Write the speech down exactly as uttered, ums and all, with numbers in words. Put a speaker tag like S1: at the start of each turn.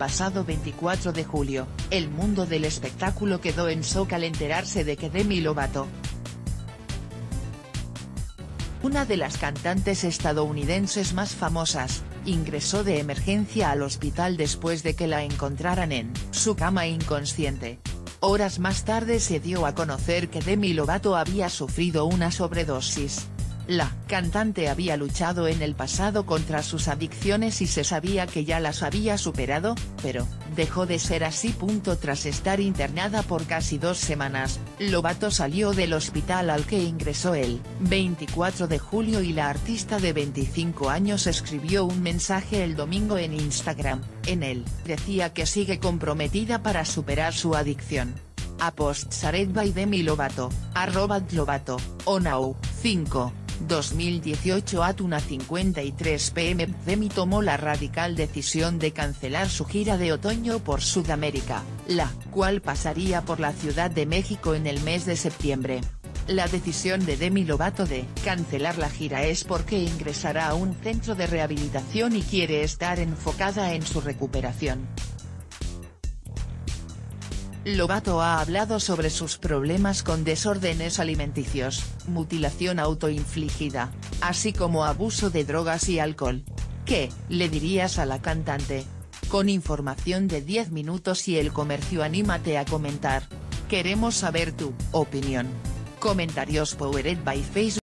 S1: pasado veinticuatro de julio, el mundo del espectáculo quedó en shock al enterarse de que Demi Lovato, una de las cantantes estadounidenses más famosas, ingresó de emergencia al hospital después de que la encontraran en su cama inconsciente. Horas más tarde se dio a conocer que Demi Lovato había sufrido una sobredosis. La cantante había luchado en el pasado contra sus adicciones y se sabía que ya las había superado, pero dejó de ser así. Tras estar internada por casi dos semanas, Lovato salió del hospital al que ingresó el veinticuatro de julio y la artista de veinticinco años escribió un mensaje el domingo en Instagram. En él, decía que sigue comprometida para superar su adicción. A post shared by Demi Lovato, arroba Lovato, on now, cinco. dos mil dieciocho at una cincuenta y tres pm Demi tomó la radical decisión de cancelar su gira de otoño por Sudamérica, la cual pasaría por la Ciudad de México en el mes de septiembre. La decisión de Demi Lovato de cancelar la gira es porque ingresará a un centro de rehabilitación y quiere estar enfocada en su recuperación. Lovato ha hablado sobre sus problemas con desórdenes alimenticios, mutilación autoinfligida, así como abuso de drogas y alcohol. ¿Qué le dirías a la cantante? Con información de diez minutos y El Comercio, anímate a comentar. Queremos saber tu opinión. Comentarios powered by Facebook.